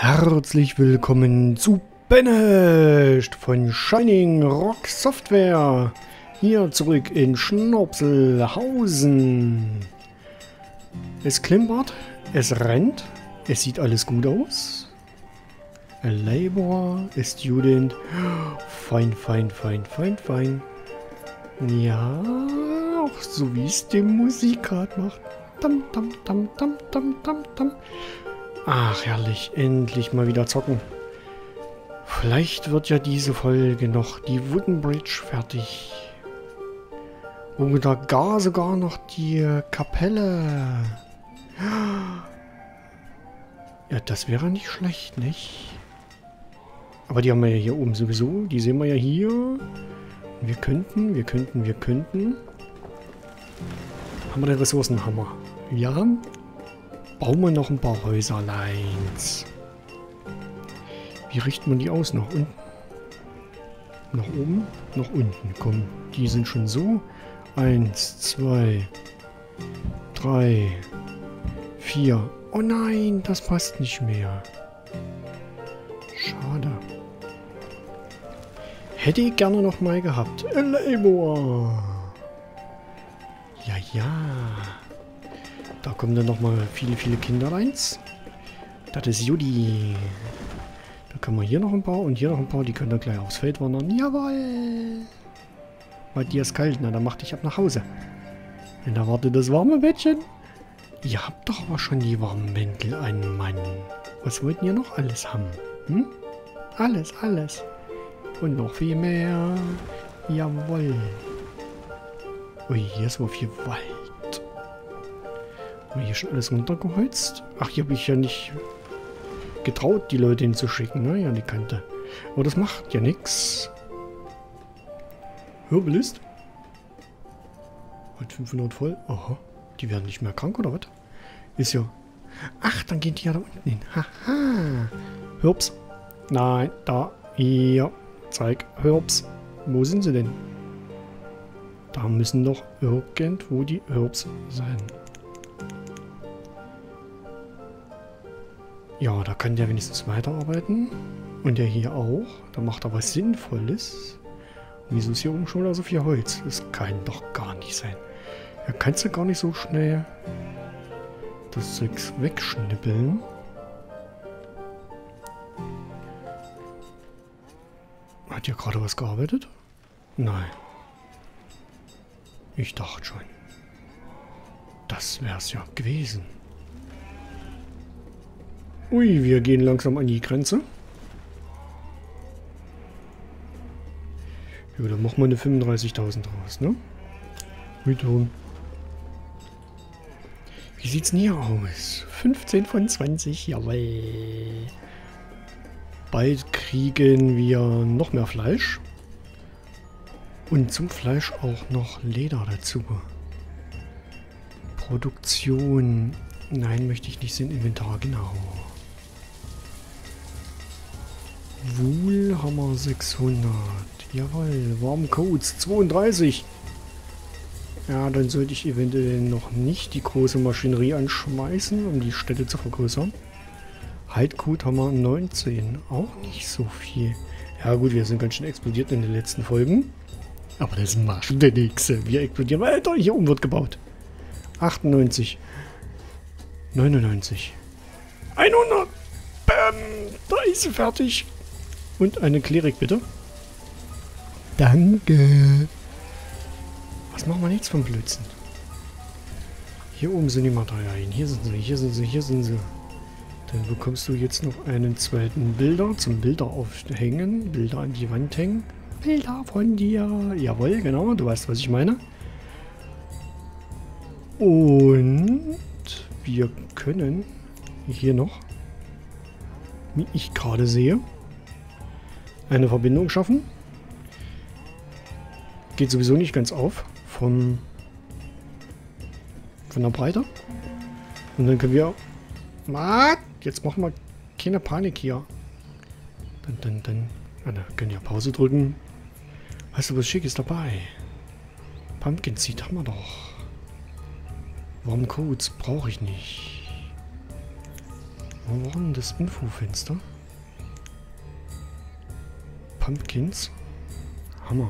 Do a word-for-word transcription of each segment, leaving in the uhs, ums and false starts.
Herzlich willkommen zu Benecht von Shining Rock Software. Hier zurück in Schnopselhausen. Es klimpert, es rennt, es sieht alles gut aus. A Laborer, a Student. Fein, fein, fein, fein, fein. Ja, auch so wie es die Musik gerade macht. Tam, tam, tam, tam, tam, tam, tam. Ach, herrlich. Endlich mal wieder zocken. Vielleicht wird ja diese Folge noch die Wooden Bridge fertig. Oder gar sogar noch die Kapelle. Ja, das wäre nicht schlecht, nicht? Aber die haben wir ja hier oben sowieso. Die sehen wir ja hier. Wir könnten, wir könnten, wir könnten. Haben wir den Ressourcenhammer? Ja. Bauen wir noch ein paar Häuserleins. Wie richten wir die aus? Nach unten? Nach oben? Nach unten. Komm, die sind schon so. Eins, zwei, drei, vier. Oh nein, das passt nicht mehr. Schade. Hätte ich gerne noch mal gehabt. A Labor. Ja, ja. Da kommen dann noch mal viele, viele Kinder rein. Das ist Judy. Da können wir hier noch ein paar und hier noch ein paar. Die können dann gleich aufs Feld wandern. Jawohl. Weil dir ist kalt. Na, dann mach dich ab nach Hause. Und da wartet das warme Bettchen. Ihr habt doch aber schon die warmen Mäntel an, Mann. Was wollten ihr noch alles haben? Hm? Alles, alles. Und noch viel mehr. Jawohl. Ui, hier ist so viel Wald. Haben wir hier schon alles runtergeholzt? Ach, hier habe ich ja nicht getraut, die Leute hinzuschicken, ne? Ja, die Kante. Aber das macht ja nichts. Hörbalist? Hat fünfhundert voll. Aha. Die werden nicht mehr krank, oder was? Ist ja... Ach, dann geht die ja da unten hin. Haha. Hörps. Nein, da. Hier. Zeig. Hörps. Wo sind sie denn? Da müssen doch irgendwo die Hörps sein. Ja, da kann der wenigstens weiterarbeiten. Und der hier auch. Da macht er was Sinnvolles. Wieso ist hier oben schon wieder so viel Holz? Das kann doch gar nicht sein. Ja, kannst du gar nicht so schnell das Zeugs wegschnippeln. Hat hier gerade was gearbeitet? Nein. Ich dachte schon. Das wäre es ja gewesen. Ui, wir gehen langsam an die Grenze. Ja, dann machen wir eine fünfunddreißigtausend raus, ne? Mit tun. Wie sieht's denn hier aus? fünfzehn von zwanzig, jawohl. Bald kriegen wir noch mehr Fleisch. Und zum Fleisch auch noch Leder dazu. Produktion. Nein, möchte ich nicht sehen. Inventar, genau. Wohl haben wir sechshundert. Jawohl, Warmcodes zweiunddreißig. Ja, dann sollte ich eventuell noch nicht die große Maschinerie anschmeißen, um die Städte zu vergrößern. Haltcode haben wir neunzehn. Auch nicht so viel. Ja gut, wir sind ganz schön explodiert in den letzten Folgen. Aber das macht der nächste. Wir explodieren weiter. Hier oben wird gebaut. achtundneunzig. neunundneunzig. hundert. Bam. Da ist sie fertig. Und eine Klerik bitte. Danke. Was machen wir jetzt vom Blödsinn? Hier oben sind die Materialien. Hier sind sie, hier sind sie, hier sind sie. Dann bekommst du jetzt noch einen zweiten Bilder zum Bilder aufhängen. Bilder an die Wand hängen. Bilder von dir. Jawohl, genau. Du weißt, was ich meine. Und wir können hier noch, wie ich gerade sehe, eine Verbindung schaffen. Geht sowieso nicht ganz auf vom, von der Breite. Und dann können wir... Ah, jetzt machen wir keine Panik hier. Dann, dann, dann. Ah, dann können wir Pause drücken. Weißt du, was Schickes dabei? Pumpkin Seed haben wir doch. Warm Codes brauche ich nicht. Wo war denn das Infofenster? Pumpkins? Hammer.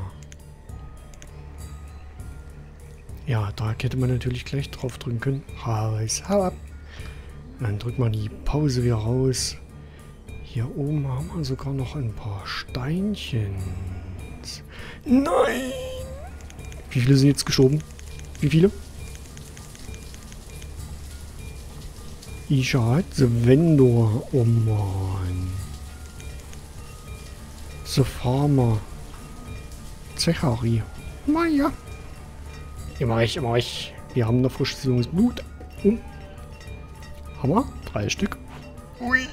Ja, da hätte man natürlich gleich drauf drücken können. Raus, hau ab. Dann drückt man die Pause wieder raus. Hier oben haben wir sogar noch ein paar Steinchen. Nein! Wie viele sind jetzt gestorben? Wie viele? Ich hatte Vendor. Oh Mann. The Farmer. Zechari. Naja. Immer ich, immer ich. Wir haben noch frisches Blut. Um. Hammer. Drei Stück. Ui.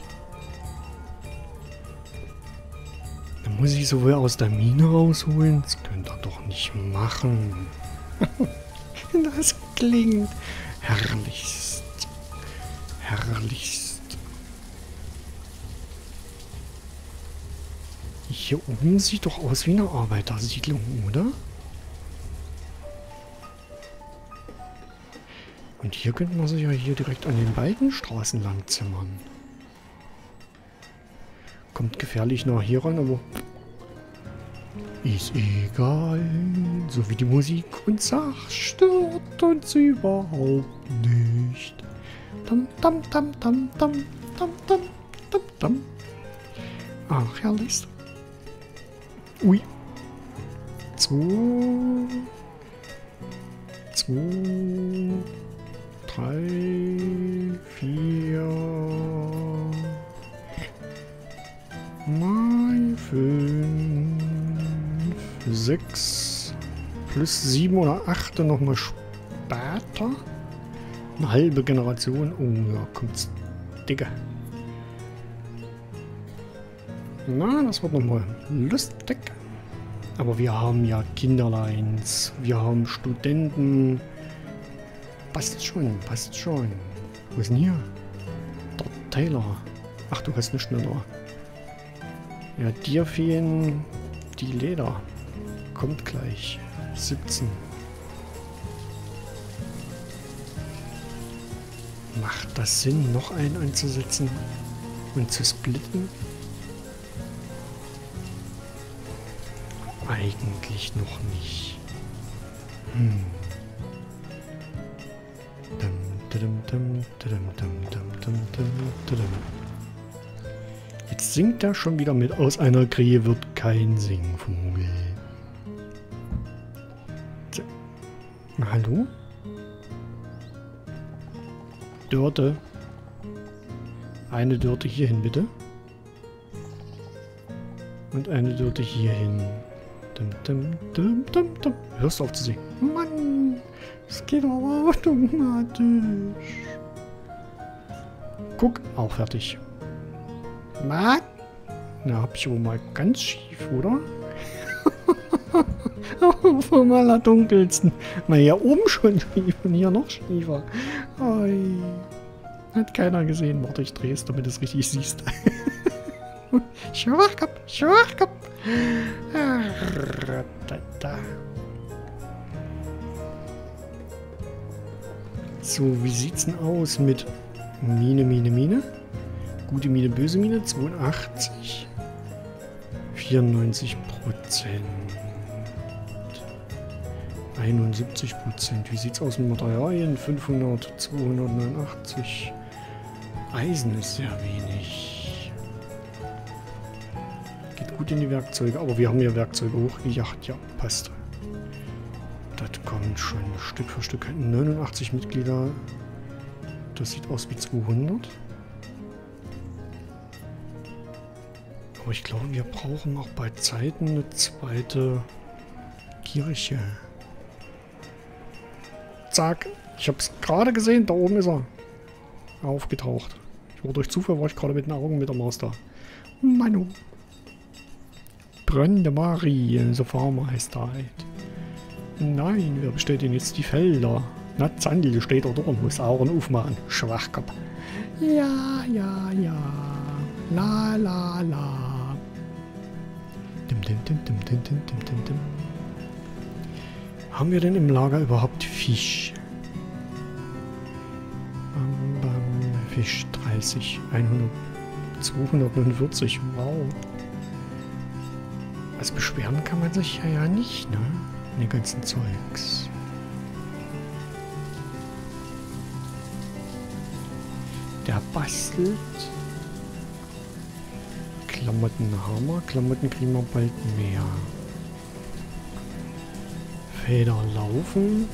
Dann muss ich sowohl aus der Mine rausholen. Das könnt ihr doch nicht machen. Das klingt herrlichst. Herrlichst. Hier oben sieht doch aus wie eine Arbeitersiedlung, oder? Und hier könnte man sich ja hier direkt an den beiden Straßen lang zimmern. Kommt gefährlich nach hier ran, aber ist egal. So wie die Musik uns sagt, stört uns überhaupt nicht. Dam, dam, dam, dam, dam, dam, dam, dam, dam. Ach, herrlichst. Ui. Zwei. Zwei. Drei. Vier. Neun. Fünf. Sechs. Plus sieben oder acht nochmal später. Eine halbe Generation. Oh, ja, kommt's. Digga. Na, das wird nochmal lustig. Aber wir haben ja Kinderleins. Wir haben Studenten. Passt schon, passt schon. Wo ist denn hier? Der Taylor. Ach, du hast nicht mehr da. Ja, dir fehlen die Leder. Kommt gleich. siebzehn. Macht das Sinn, noch einen anzusetzen und zu splitten? Eigentlich noch nicht. Hm. Jetzt singt er schon wieder mit. Aus einer Krähe wird kein Singvogel. Na, hallo? Dörte. Eine Dörte hierhin, bitte. Und eine Dörte hierhin. Dum, dum, dum, dum, dum. Hörst du auf zu singen? Mann, es geht aber automatisch. Guck, auch fertig. Mann, na, hab ich aber mal ganz schief, oder? Vom allerdunkelsten. Na, hier oben schon schief und hier noch schiefer. Oi. Hat keiner gesehen. Warte, ich drehe es, damit du es richtig siehst. Schwachkopf, Schwachkopf. So, wie sieht's denn aus mit Mine, Mine, Mine? Gute Mine, böse Mine, zweiundachtzig. vierundneunzig Prozent. einundsiebzig Prozent. Wie sieht's aus mit Materialien? fünfhundert, zweihundertneunundachtzig. Eisen ist sehr wenig. Geht gut in die Werkzeuge, aber wir haben hier Werkzeuge hochgejagt. Ja, passt. Das kommt schon Stück für Stück. neunundachtzig Mitglieder. Das sieht aus wie zweihundert. Aber ich glaube, wir brauchen auch bei Zeiten eine zweite Kirche. Zack. Ich habe es gerade gesehen. Da oben ist er. Aufgetaucht. Ich war durch Zufall, war ich gerade mit den Augen mit der Maus da. Manu. Brandemarie, so Farmer heißt da halt. Nein, wer bestellt denn jetzt die Felder? Na, Zandl steht da drin, muss Augen aufmachen. Schwachkopf. Ja, ja, ja. La, la, la. Dim, dim, dim, dim, dim, dim, dim, dim, dim. Haben wir denn im Lager überhaupt Fisch? Bam, bam, Fisch dreißig, hundert, zweihundertneunundvierzig, wow. Also beschweren kann man sich ja, ja nicht, ne? Den ganzen Zeugs. Der bastelt. Klamotten haben wir. Klamotten kriegen wir bald mehr. Feder laufen.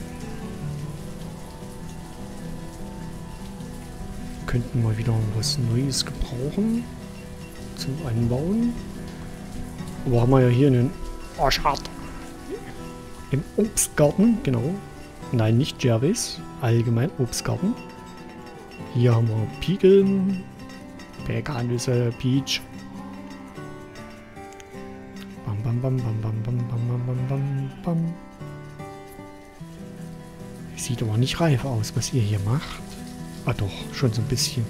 Könnten wir wieder was Neues gebrauchen. Zum Anbauen. Aber haben wir ja hier einen Orchard. Im Obstgarten, genau. Nein, nicht Jervis. Allgemein Obstgarten. Hier haben wir Pigeln. Pekannüsse, Peach. Bam, bam, bam, bam, bam, bam, bam, bam, bam, bam. Sieht aber nicht reif aus, was ihr hier macht. Ah doch, schon so ein bisschen.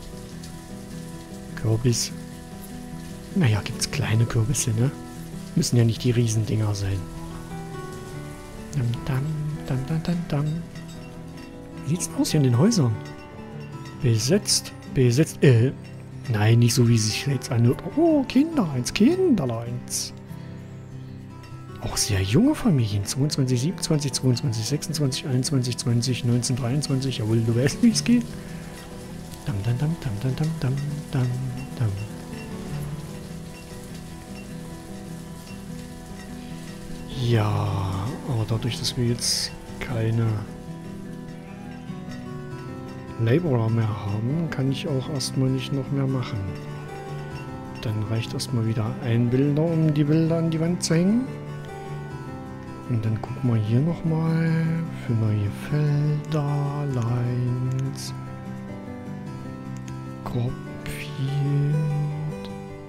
Kürbis. Naja, gibt's kleine Kürbisse, ne? Müssen ja nicht die Riesendinger sein. Dam, dam, dam, dam, dam, dam. Wie sieht's denn aus hier in den Häusern? Besetzt, besetzt, äh, nein, nicht so wie sich jetzt anhört. Oh, Kinderleins, Kinderleins. Auch sehr junge Familien. zweiundzwanzig, siebenundzwanzig, zweiundzwanzig, sechsundzwanzig, einundzwanzig, zwanzig, neunzehn, dreiundzwanzig. Jawohl, du weißt, wie es geht. Dam, dam, dam, dam, dam, dam, dam, dam, dam. Ja, aber dadurch, dass wir jetzt keine Laborer mehr haben, kann ich auch erstmal nicht noch mehr machen. Dann reicht erstmal wieder ein Bilder, um die Bilder an die Wand zu hängen. Und dann gucken wir hier nochmal für neue Felder, Lines, Crop Field,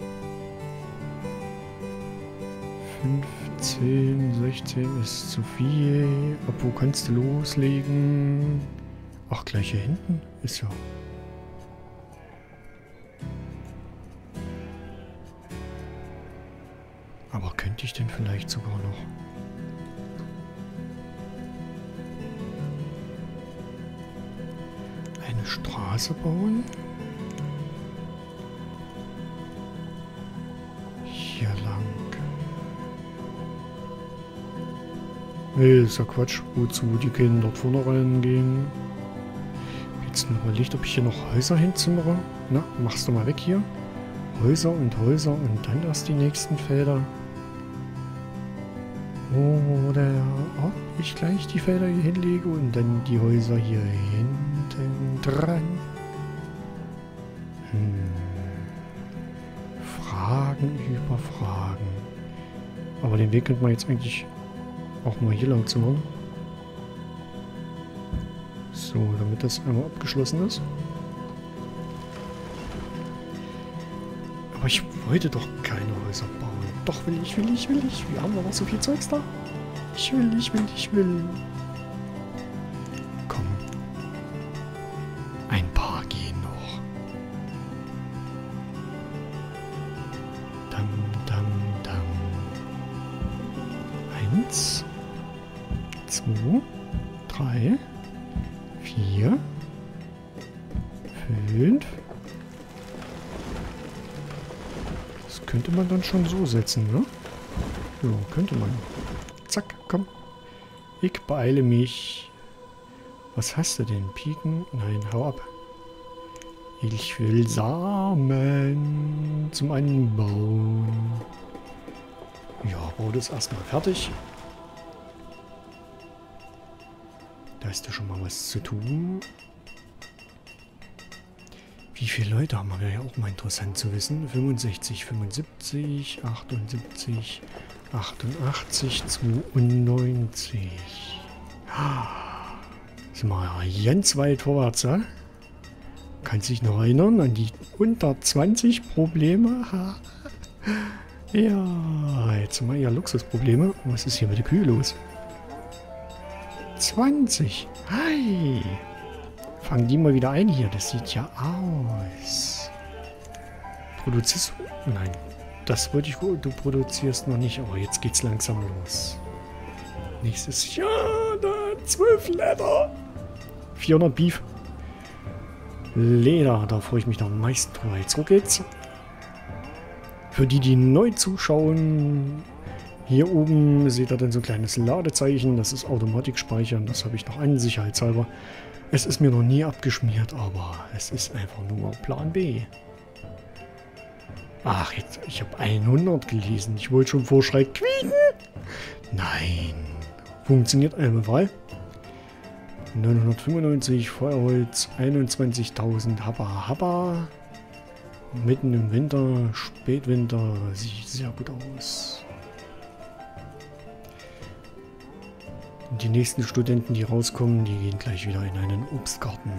fünfzehn, sechzehn ist zu viel. Ab wo kannst du loslegen? Ach, gleich hier hinten ist ja. Aber könnte ich denn vielleicht sogar noch? Eine Straße bauen? Hier lang. Nee, ist ja Quatsch. Wozu die können dort vorne reingehen? Jetzt nur überlegt, ob ich hier noch Häuser hinzimmere. Na, machst du mal weg hier. Häuser und Häuser und dann erst die nächsten Felder. Oder ob ich gleich die Felder hier hinlege und dann die Häuser hier hinten dran. Hm. Fragen über Fragen. Aber den Weg könnte man jetzt eigentlich auch mal hier lang zimmern. So, damit das einmal abgeschlossen ist. Aber ich wollte doch keine Häuser bauen. Doch will ich, will ich, will ich. Wir haben doch noch so viel Zeugs da. Ich will, ich will, ich will. Komm. Ein paar gehen noch. Dam, dam, dam. Eins. Zwei. Drei. Vier. Fünf. Das könnte man dann schon so setzen, ne? Ja, könnte man. Zack, komm. Ich beeile mich. Was hast du denn? Piken? Nein, hau ab. Ich will Samen zum Anbauen. Ja, bau das erstmal fertig. Da hast du schon mal was zu tun. Wie viele Leute haben wir? Wäre ja auch mal interessant zu wissen. fünfundsechzig, fünfundsiebzig, achtundsiebzig, achtundachtzig, zweiundneunzig. Sind wir ja ganz weit vorwärts, ja? Kannst dich noch erinnern an die unter zwanzig Probleme? Ja, jetzt haben wir ja Luxusprobleme. Was ist hier mit der Kühe los? zwanzig. Hi. Fangen die mal wieder ein hier. Das sieht ja aus. Produzierst du? Nein. Das wollte ich... Du produzierst noch nicht. Aber jetzt geht's langsam los. Nächstes Jahr. Da zwölf Liter. vierhundert Beef. Leder, da freue ich mich am meisten drüber. Jetzt geht's. Für die, die neu zuschauen, hier oben seht ihr dann so ein kleines Ladezeichen. Das ist Automatikspeichern. Das habe ich noch an, sicherheitshalber. Es ist mir noch nie abgeschmiert, aber es ist einfach nur Plan B. Ach, jetzt, ich habe hundert gelesen. Ich wollte schon vorschreien, quieken. Nein. Funktioniert einmal. neunhundertfünfundneunzig Feuerholz, einundzwanzigtausend Habba Habba. Mitten im Winter, Spätwinter, sieht sehr gut aus. Und die nächsten Studenten, die rauskommen, die gehen gleich wieder in einen Obstgarten.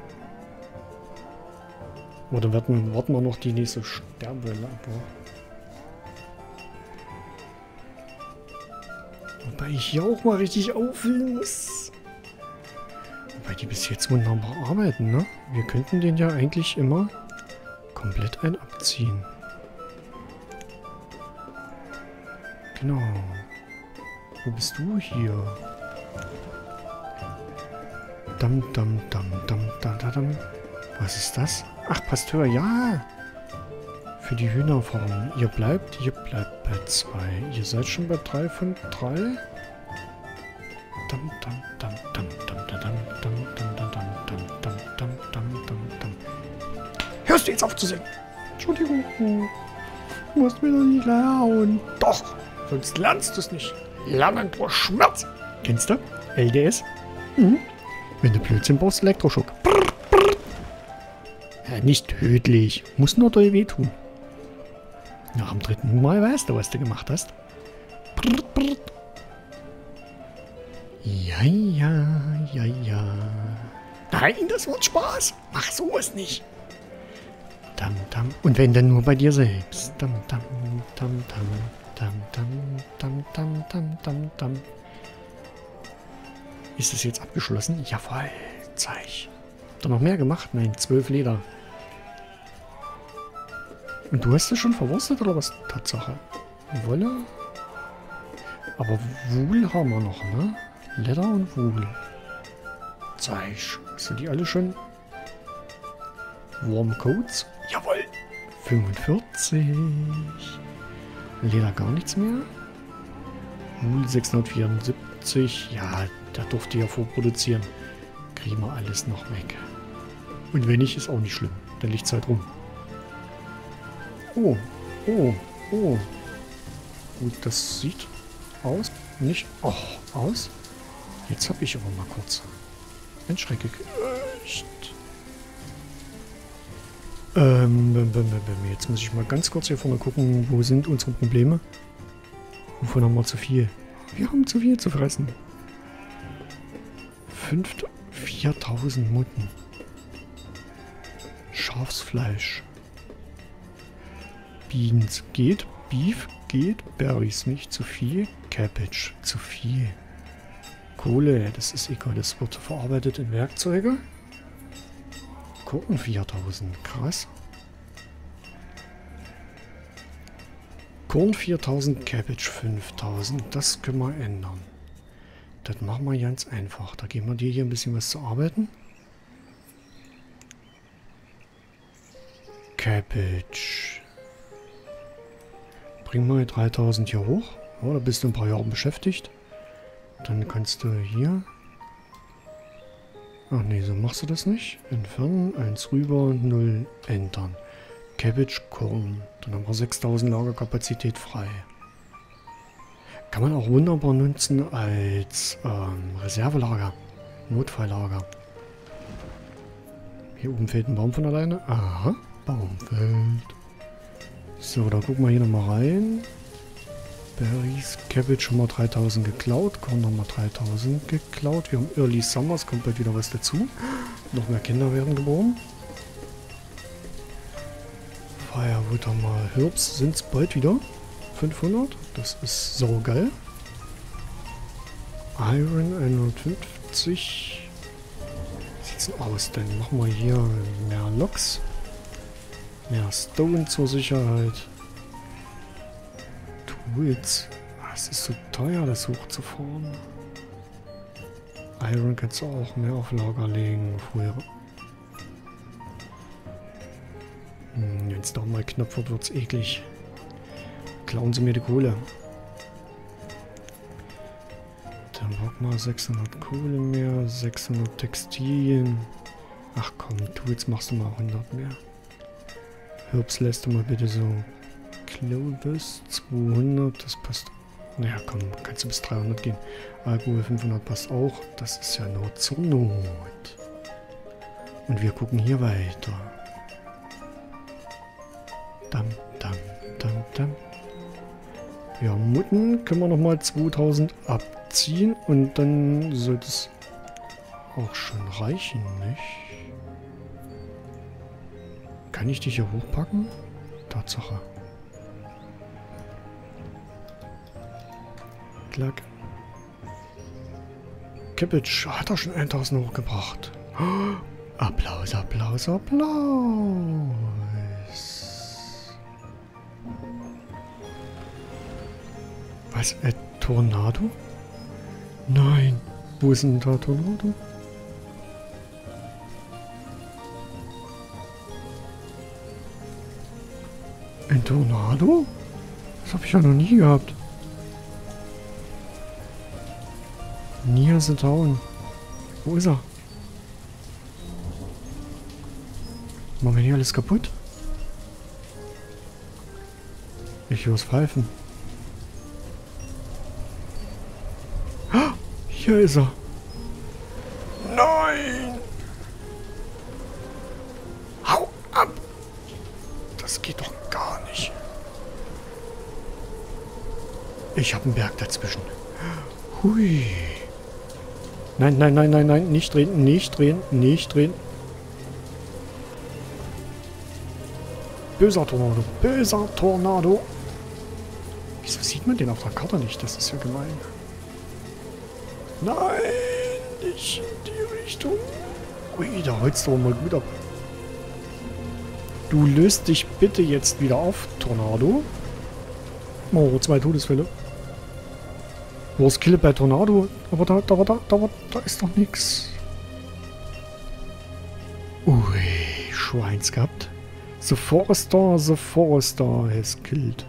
Oder warten, warten wir noch die nächste Sterbewelle ab. Wobei ich hier auch mal richtig auffüllen muss. Wobei die bis jetzt wunderbar arbeiten, ne? Wir könnten den ja eigentlich immer komplett ein abziehen. Genau. Wo bist du hier? Dam, dam, dam, dam, dam, dam, dam. Was ist das? Ach, Pasteur, ja. Für die Hühnerfarm. Ihr bleibt, ihr bleibt bei zwei. Ihr seid schon bei drei von drei. Dam, dam, dam, dam, dam, dam, dam, dam, dam, dam, dam, dam, dam, dam, dam, dam. Hörst du jetzt auf zu singen? Entschuldigung. Du musst mir doch nicht lernen. Doch, sonst lernst du es nicht. Lernen durch Schmerz. Kennst du? L D S? Mhm. Wenn du Blödsinn brauchst, Elektroschock. Brr, brr. Ja, nicht tödlich. Muss nur doll wehtun. Nach dem dritten Mal weißt du, was du gemacht hast. Brr, brr. Ja, ja, ja, ja. Nein, das wird Spaß. Mach sowas nicht. Dam, dam. Und wenn dann nur bei dir selbst. Dam, dam, dam, dam, dam, dam, dam, dam, dam, dam, dam. Ist das jetzt abgeschlossen? Jawohl. Zeig. Habt ihr noch mehr gemacht? Nein, zwölf Leder. Und du hast das schon verwurstet oder was? Tatsache. Wolle. Aber Wool haben wir noch, ne? Leder und Wool. Zeig. Sind die alle schon? Warm Coats. Jawohl. fünfundvierzig. Leder gar nichts mehr. Wool sechshundertvierundsiebzig. Ja, da durfte ja vorproduzieren. Kriegen wir alles noch weg. Und wenn nicht, ist auch nicht schlimm. Dann liegt es halt rum. Oh, oh, oh. Gut, das sieht aus. Nicht. Oh, aus. Jetzt habe ich aber mal kurz ein Schreck gekriegt. Ähm, jetzt muss ich mal ganz kurz hier vorne gucken, wo sind unsere Probleme. Wovon haben wir zu viel? Wir haben zu viel zu fressen. viertausend Mutten. Schafsfleisch. Beans geht. Beef geht. Berries nicht zu viel. Cabbage zu viel. Kohle, das ist egal. Das wird verarbeitet in Werkzeuge. Korn viertausend. Krass. Korn viertausend, Cabbage fünftausend. Das können wir ändern. Das machen wir ganz einfach. Da geben wir dir hier ein bisschen was zu arbeiten. Cabbage. Bring mal dreitausend hier hoch. Ja, da bist du ein paar Jahre beschäftigt. Dann kannst du hier... Ach nee, so machst du das nicht. Entfernen, eins rüber, null entern. Cabbage, Korn. Dann haben wir sechstausend Lagerkapazität frei. Kann man auch wunderbar nutzen als ähm, Reservelager. Notfalllager. Hier oben fehlt ein Baum von alleine. Aha, Baum fällt. So, da gucken wir hier nochmal rein. Berries, Cabbage haben wir dreitausend geklaut. Korn haben wir dreitausend geklaut. Wir haben Early Summers, kommt bald wieder was dazu. Noch mehr Kinder werden geboren. Firewood haben wir. Herbs sind es bald wieder. fünfhundert. Das ist so geil. Iron hundertfünfzig. Wie sieht's denn aus? Dann machen wir hier mehr Loks. Mehr Stone zur Sicherheit. Tools. Es ist so teuer, das hochzufahren. Iron kannst du auch mehr auf Lager legen. Früher. wenn es doch mal knapp wird, wird es eklig. Klauen sie mir die Kohle. Dann braucht man sechshundert Kohle mehr, sechshundert Textilien. Ach komm, du, jetzt machst du mal hundert mehr. Herbs lässt du mal bitte so. Clovis zweihundert, das passt. Naja, komm, kannst du bis dreihundert gehen. Alkohol fünfhundert passt auch. Das ist ja nur zur Not. Und wir gucken hier weiter. Dam, dam, dam, dam. Ja, Mutten können wir nochmal zweitausend abziehen und dann sollte es auch schon reichen, nicht? Kann ich dich hier hochpacken? Tatsache. Klack. Kippitsch hat er schon tausend hochgebracht. Oh, Applaus, Applaus, Applaus. Was? Ein Tornado? Nein. Wo ist denn da Tornado? Ein Tornado? Das habe ich ja noch nie gehabt. Near the Town. Wo ist er? Machen wir hier alles kaputt? Ich höre es pfeifen. Ah, hier ist er. Nein! Hau ab! Das geht doch gar nicht. Ich habe einen Berg dazwischen. Hui. Nein, nein, nein, nein, nein. Nicht drehen, nicht drehen, nicht drehen. Böser Tornado. Böser Tornado. Wieso sieht man den auf der Karte nicht? Das ist ja gemein. Nein, nicht in die Richtung. Ui, da holst du mal gut ab. Du löst dich bitte jetzt wieder auf, Tornado. Oh, zwei Todesfälle. Wo ist Kill bei Tornado? Aber da, da, da, da, da ist doch nichts. Ui, Schweins gehabt. The Forester, the Forester has killed.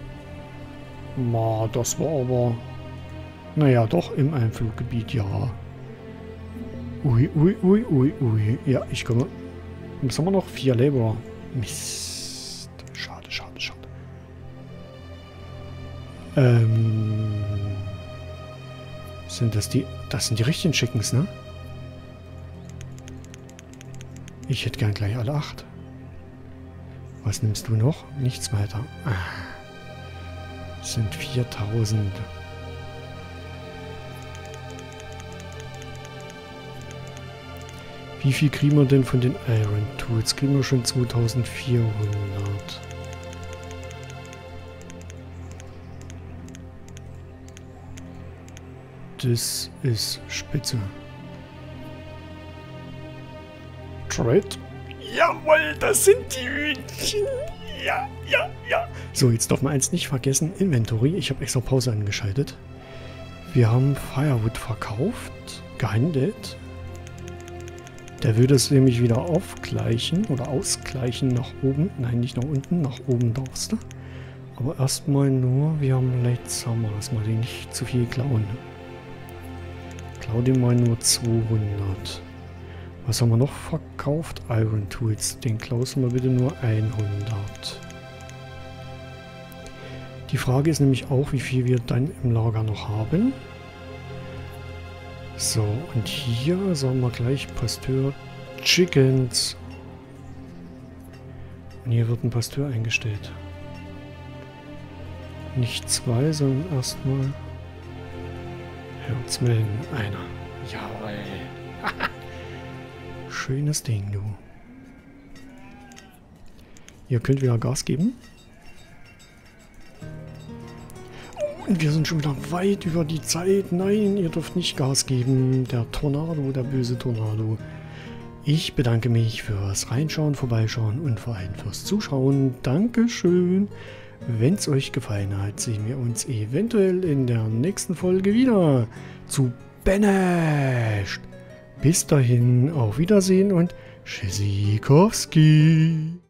Ma, das war aber... Naja, doch im Einfluggebiet, ja. Ui, ui, ui, ui, ui. Ja, ich komme. Jetzt haben wir noch vier Labor. Mist. Schade, schade, schade. Ähm... Sind das die... Das sind die richtigen Chickens, ne? Ich hätte gern gleich alle acht. Was nimmst du noch? Nichts weiter. Ah. Das sind viertausend. Wie viel kriegen wir denn von den Iron Tools? Kriegen wir schon zweitausendvierhundert. Das ist spitze. Trade. Jawohl, das sind die Hühnchen. Ja, ja, ja. So, jetzt darf man eins nicht vergessen. Inventory. Ich habe extra Pause angeschaltet. Wir haben Firewood verkauft. Gehandelt. Der würde es nämlich wieder aufgleichen oder ausgleichen nach oben. Nein, nicht nach unten, nach oben darfst du. Aber erstmal nur, wir haben Late Summer. Erstmal den nicht zu viel klauen. Klau den mal nur zweihundert. Was haben wir noch verkauft? Iron Tools. Den klausen wir bitte nur hundert. Die Frage ist nämlich auch, wie viel wir dann im Lager noch haben. So, und hier sagen wir gleich Pasteur Chickens. Und hier wird ein Pasteur eingestellt. Nicht zwei, sondern erstmal Herzmelden. Einer. Jawohl. Schönes Ding, du. Ihr könnt wieder Gas geben. Und wir sind schon wieder weit über die Zeit. Nein, ihr dürft nicht Gas geben. Der Tornado, der böse Tornado. Ich bedanke mich fürs Reinschauen, Vorbeischauen und vor allem fürs Zuschauen. Dankeschön. Wenn es euch gefallen hat, sehen wir uns eventuell in der nächsten Folge wieder zu Banished. Bis dahin, auf Wiedersehen und Tschüssikowski.